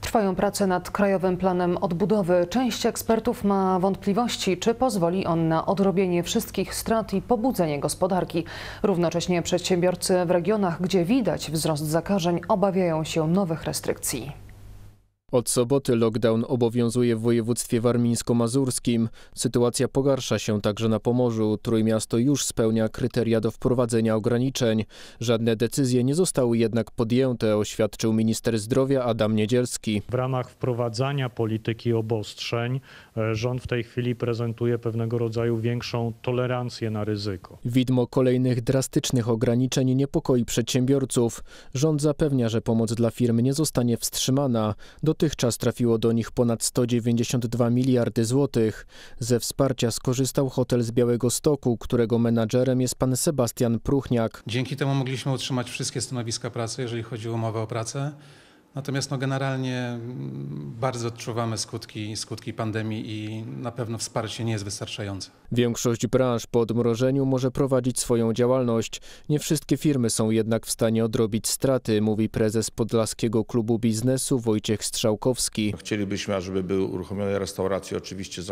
Trwają prace nad Krajowym Planem Odbudowy. Część ekspertów ma wątpliwości, czy pozwoli on na odrobienie wszystkich strat i pobudzenie gospodarki. Równocześnie przedsiębiorcy w regionach, gdzie widać wzrost zakażeń, obawiają się nowych restrykcji. Od soboty lockdown obowiązuje w województwie warmińsko-mazurskim. Sytuacja pogarsza się także na Pomorzu. Trójmiasto już spełnia kryteria do wprowadzenia ograniczeń. Żadne decyzje nie zostały jednak podjęte, oświadczył minister zdrowia Adam Niedzielski. W ramach wprowadzania polityki obostrzeń rząd w tej chwili prezentuje pewnego rodzaju większą tolerancję na ryzyko. Widmo kolejnych drastycznych ograniczeń niepokoi przedsiębiorców. Rząd zapewnia, że pomoc dla firm nie zostanie wstrzymana. Dotychczas trafiło do nich ponad 192 miliardy złotych. Ze wsparcia skorzystał hotel z Białegostoku, którego menadżerem jest pan Sebastian Pruchniak. Dzięki temu mogliśmy utrzymać wszystkie stanowiska pracy, jeżeli chodzi o umowę o pracę. Natomiast generalnie bardzo odczuwamy skutki pandemii i na pewno wsparcie nie jest wystarczające. Większość branż po odmrożeniu może prowadzić swoją działalność. Nie wszystkie firmy są jednak w stanie odrobić straty, mówi prezes Podlaskiego Klubu Biznesu Wojciech Strzałkowski. Chcielibyśmy, żeby były uruchomione restauracje, oczywiście z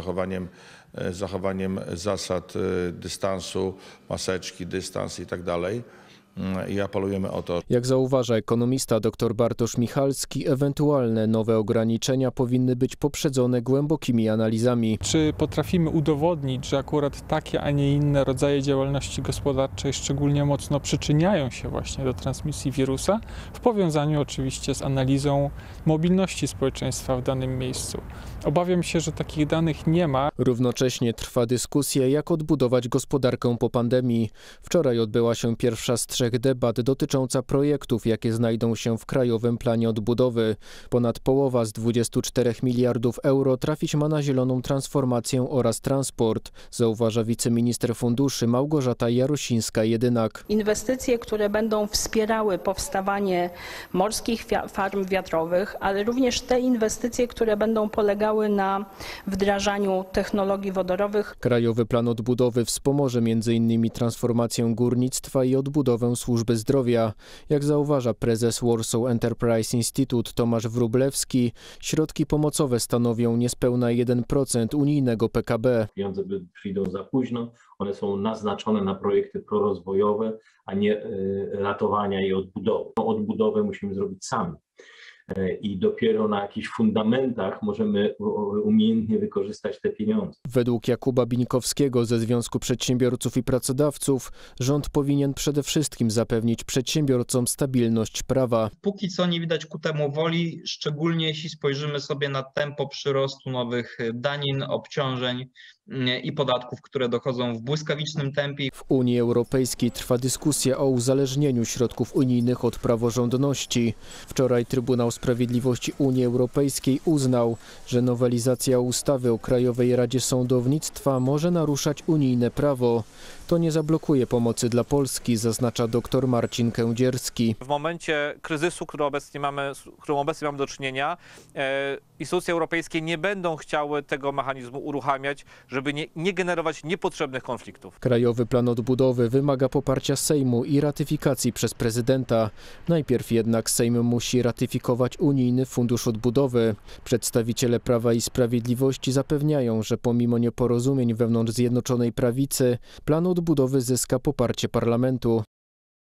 zachowaniem zasad dystansu, maseczki, dystans i tak dalej. I apelujemy o to. Jak zauważa ekonomista dr Bartosz Michalski, ewentualne nowe ograniczenia powinny być poprzedzone głębokimi analizami. Czy potrafimy udowodnić, że akurat takie, a nie inne rodzaje działalności gospodarczej szczególnie mocno przyczyniają się właśnie do transmisji wirusa, w powiązaniu oczywiście z analizą mobilności społeczeństwa w danym miejscu. Obawiam się, że takich danych nie ma. Równocześnie trwa dyskusja, jak odbudować gospodarkę po pandemii. Wczoraj odbyła się pierwsza z 3 debat dotycząca projektów, jakie znajdą się w Krajowym Planie Odbudowy. Ponad połowa z 24 miliardów euro trafić ma na zieloną transformację oraz transport, zauważa wiceminister funduszy Małgorzata Jarosińska-Jedynak. Inwestycje, które będą wspierały powstawanie morskich farm wiatrowych, ale również te inwestycje, które będą polegały na wdrażaniu technologii wodorowych. Krajowy Plan Odbudowy wspomoże m.in. transformację górnictwa i odbudowę służby zdrowia. Jak zauważa prezes Warsaw Enterprise Institute Tomasz Wróblewski, środki pomocowe stanowią niespełna 1% unijnego PKB. Pieniądze przyjdą za późno, one są naznaczone na projekty prorozwojowe, a nie ratowania i odbudowy. Odbudowę musimy zrobić sami. I dopiero na jakichś fundamentach możemy umiejętnie wykorzystać te pieniądze. Według Jakuba Bińkowskiego ze Związku Przedsiębiorców i Pracodawców rząd powinien przede wszystkim zapewnić przedsiębiorcom stabilność prawa. Póki co nie widać ku temu woli, szczególnie jeśli spojrzymy sobie na tempo przyrostu nowych danin, obciążeń i podatków, które dochodzą w błyskawicznym tempie. W Unii Europejskiej trwa dyskusja o uzależnieniu środków unijnych od praworządności. Wczoraj Trybunał Sprawiedliwości Unii Europejskiej uznał, że nowelizacja ustawy o Krajowej Radzie Sądownictwa może naruszać unijne prawo. To nie zablokuje pomocy dla Polski, zaznacza dr Marcin Kędzierski. W momencie kryzysu, z którym obecnie mamy do czynienia, instytucje europejskie nie będą chciały tego mechanizmu uruchamiać, żeby nie generować niepotrzebnych konfliktów. Krajowy Plan Odbudowy wymaga poparcia Sejmu i ratyfikacji przez prezydenta. Najpierw jednak Sejm musi ratyfikować Unijny Fundusz Odbudowy. Przedstawiciele Prawa i Sprawiedliwości zapewniają, że pomimo nieporozumień wewnątrz Zjednoczonej Prawicy, plan odbudowy zyska poparcie parlamentu.